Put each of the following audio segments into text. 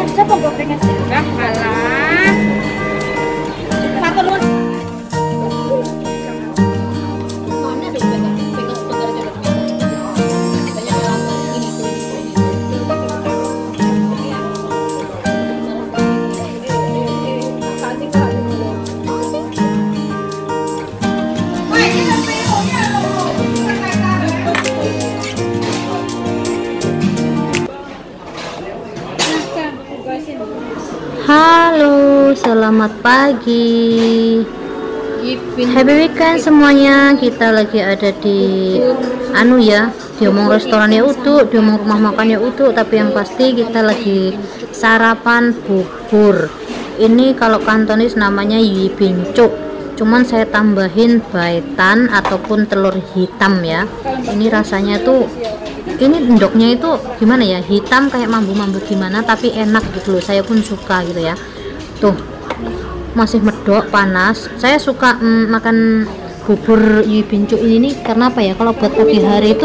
Siapa gorengan sih? Nah, malah. Satu lu. Mana ada pegang sebentar aja. Banyak yang ini tuh. Halo, selamat pagi. Happy weekend semuanya. Kita lagi ada di diomong restorannya utuh, diomong rumah makannya utuh, tapi yang pasti kita lagi sarapan bubur. Ini kalau Kantonis namanya Yui Bincu. Cuman saya tambahin baitan ataupun telur hitam ya. Ini rasanya tuh endoknya itu gimana ya, hitam kayak mambu-mambu gimana tapi enak gitu loh, saya pun suka gitu ya. Tuh masih medok panas. Saya suka makan bubur Yui Bincu ini nih karena apa ya, kalau buat pagi hari itu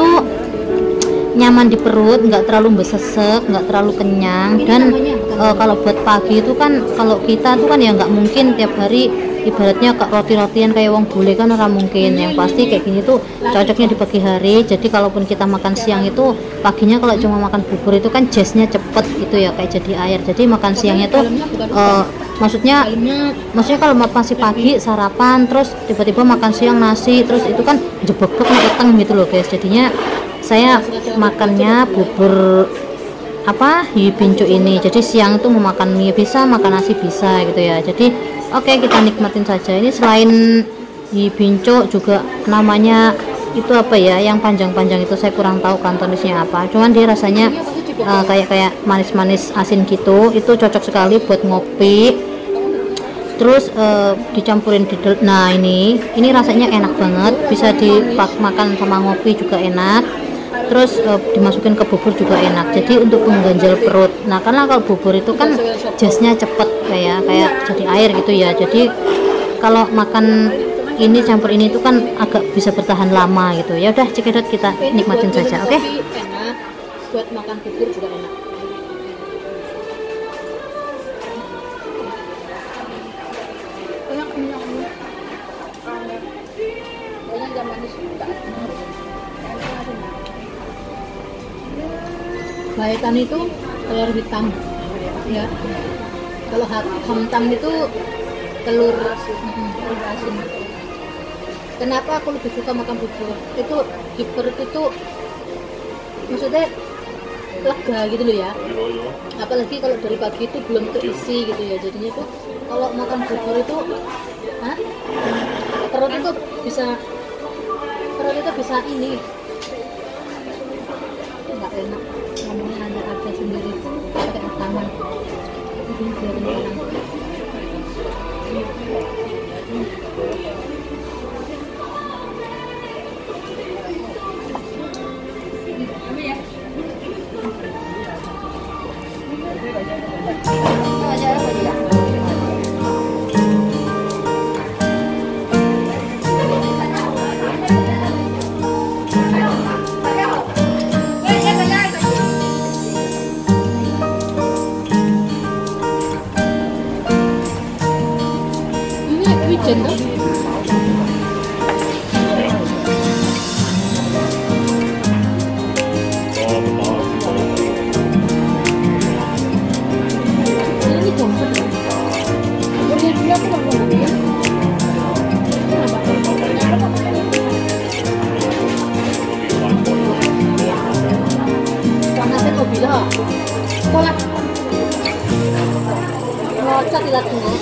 nyaman di perut, nggak terlalu besesek, nggak terlalu kenyang. Dan kalau buat pagi itu kan, kalau kita tuh kan ya nggak mungkin tiap hari ibaratnya roti-rotian kayak wong bule kan orang mungkin. Yang pasti kayak gini tuh cocoknya di pagi hari. Jadi kalaupun kita makan siang itu, paginya kalau cuma makan bubur itu kan jasnya cepet gitu ya, kayak jadi air. Jadi makan siangnya tuh maksudnya kalau masih pagi sarapan terus tiba-tiba makan siang nasi, terus itu kan jebek-jebek keteng gitu loh guys. Jadinya saya makannya bubur Yui Bincu ini. Jadi siang itu mau makan mie bisa, makan nasi bisa gitu ya. Jadi oke, kita nikmatin saja. Ini selain Yui Bincu juga namanya itu apa ya, yang panjang-panjang itu saya kurang tahu Kantonisnya apa. Cuman dia rasanya kayak manis-manis asin gitu. Itu cocok sekali buat ngopi. Terus dicampurin nah ini rasanya enak banget, bisa dimakan sama ngopi juga enak. Terus dimasukin ke bubur juga enak, jadi untuk pengganjal perut. Nah karena kalau bubur itu kan jasnya cepet kayak jadi air gitu ya. Jadi kalau makan ini campur ini itu kan agak bisa bertahan lama gitu ya. Udah cekidot, kita nikmatin saja. Oke, enak buat makan bubur juga enak. Baitan itu telur hitam ya, kalau hamtam itu telur asin. Kenapa aku lebih suka makan bubur? Itu di perut itu maksudnya lega gitu loh ya, apalagi kalau dari pagi itu belum terisi gitu ya. Jadinya tuh kalau makan bubur itu perut itu bisa ini nggak enak ngomongnya, ada sendiri pakai rekaman ini biar enak. Wijen tuh. Ini jompet. Dia aku mau ngomongin. Panasnya kok bilang. Kolak. Ngocak ilat semua.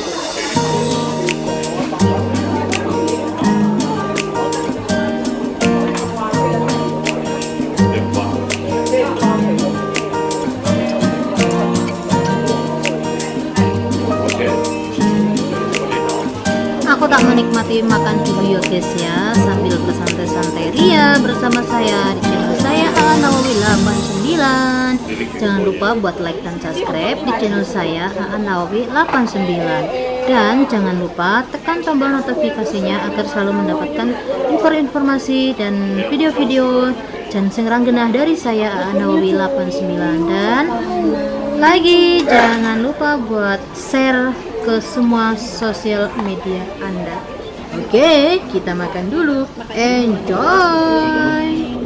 aku tak menikmati makan dulu ya guys ya, sambil bersantai-santai ria bersama saya di channel saya Nawawi 89. Jangan lupa buat like dan subscribe di channel saya Nawawi 89, dan jangan lupa tekan tombol notifikasinya agar selalu mendapatkan informasi dan video-video dan sing ranggenah dari saya Nawawi 89. Dan lagi jangan lupa buat share ke semua sosial media Anda. Oke, kita makan dulu. Enjoy.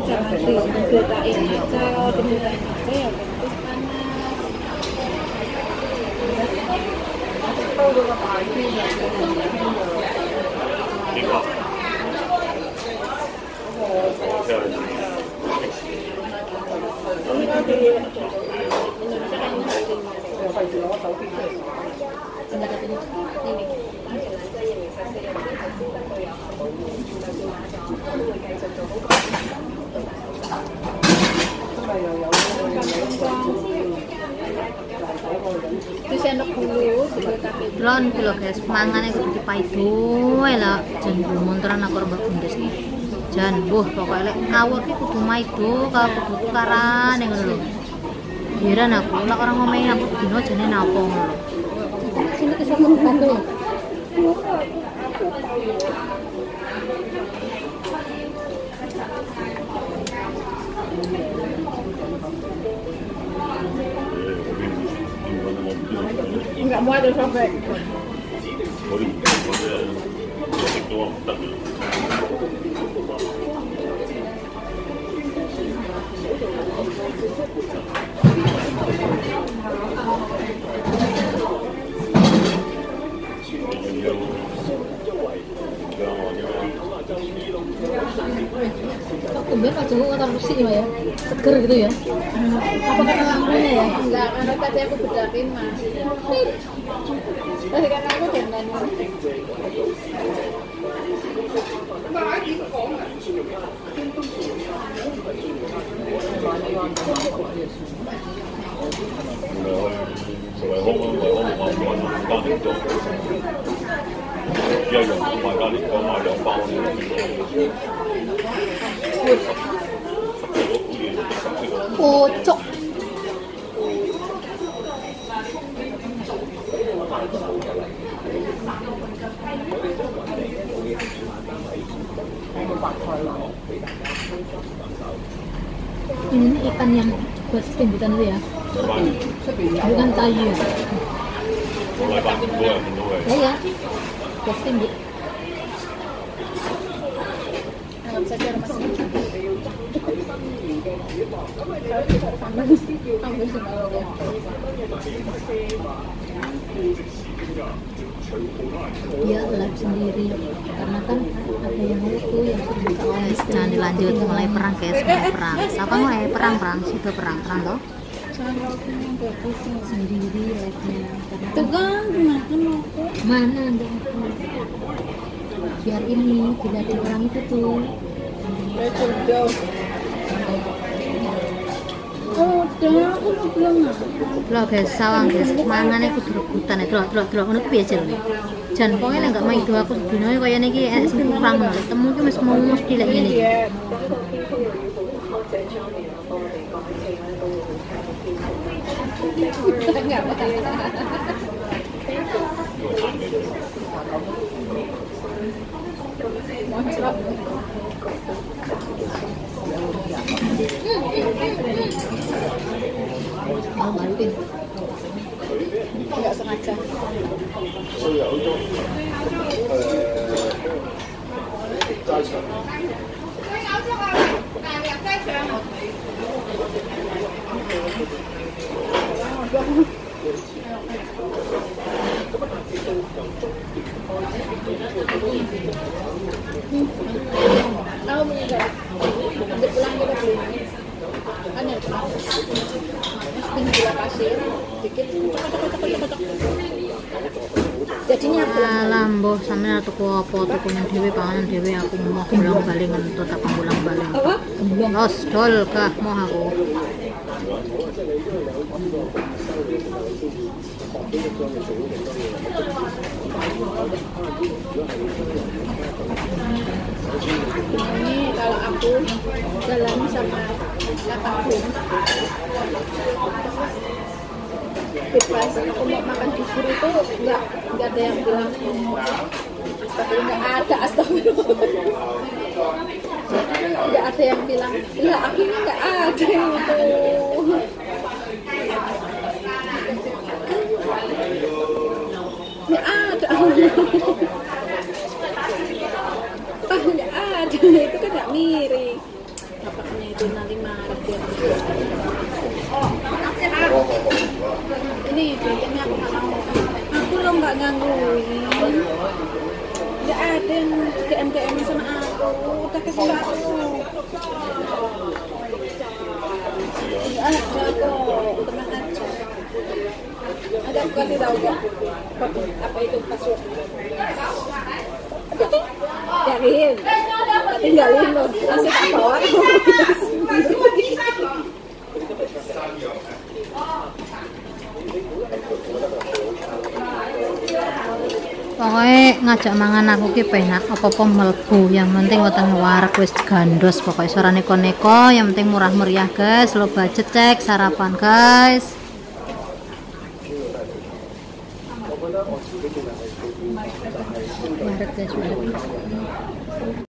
Itu sendok dulu, Lon kilo guys, mangane kudu dipaido ae lah. Jan montoran aku rembak bundes iki. Jan mbuh pokoke lek ngawur iki kudu maido karo kudu tukaran ngono lho. Heran aku lek orang ngomongin aku dino jane napa ngono lho. sini ke sama bantu. Enggak mau ada sobek. Kemudian Pak Joko kata bersih ya, seger gitu ya. Apa karena lampunya ya? Enggak, karena tadi aku bedakin mas. Tadi karena aku dandan. Kocok. Ini ikan yang buat setimbutan itu ya? Bukan kayu. Ya, buat setimbut. Ya live sendiri karena kan ada yang itu yang Guys, jangan dilanjut mulai perang guys, mulai perang. Siapa mulai perang situ perang toh. sendiri live-nya karena Tuh kan, mana ada biar ini dilihatin orang itu tuh. oh udah, aku belum Lho guys, sawang guys, mangane kudu rebutan itu lho ngono ku piye jenenge. Jan pokoke nek gak maido aku sedino kaya niki sing perang lho. Temu ki wis mau mesti lek ngene iki. Malu-maluin. nggak sengaja. Aku meninggal. Nanti pulang kita beli ini. Kan yang ini gula pasir, dikit. Jadinya Alah mbah sampeyan tuku apa tuku nang dhewe panganan dhewe aku mau bolang-balik ngentut apa bolang-balik. apa? Gemblong. Los dol kah mau aku. Ini kalau aku jalan sama kakakku bebas, aku mau makan bubur itu nggak ada yang bilang tapi nggak ada, astagfirullah, nggak ada yang bilang lah aku nggak ada itu. Nggak ada. Ah, nggak ada. Itu kan nggak miring. Bapaknya itu nanti marah dia. Ini bantengnya aku nggak mau. Aku lo nggak gangguin. Nggak ada yang DM sama aku. Udah kasih aku. Nggak ada kok. Tenang aja. Ada aku kasih tahu kok. Apa itu password? Yakin? Tinggalin loh. Masih tak bawa. Pokoknya ngajak mangan aku ki penak apa-apa mlebu, yang penting weteng warak wis gandos, pokoknya suara neko-neko, yang penting murah meriah guys, lo budget cek sarapan guys. Maret guys,